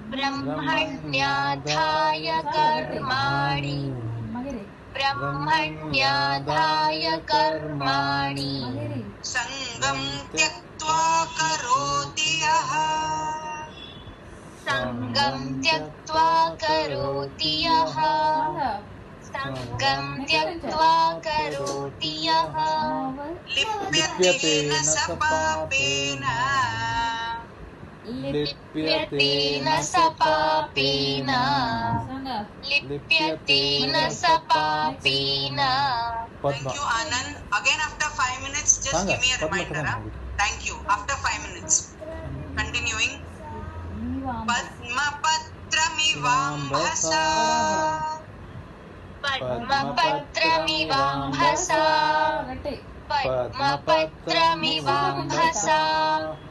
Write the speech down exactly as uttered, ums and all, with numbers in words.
ब्रह्मण्याधाय कर्माणि ब्रह्मण्याधाय कर्माणि संगं त्यक्त्वा करोति यः संगं त्यक्त्वा करोति यः संगं त्यक्त्वा करोति यः लिप्यते न स पापेन लिप्यते न स पापेन लिप्यते न स पापेन Thank you, Anand. Again, after five minutes, just give me a reminder. Huh? Thank you. After five minutes. Continuing. Padmapatramivambhasa पद्मपत्रमिवाम्भसा पद्मपत्रमिवाम्भसा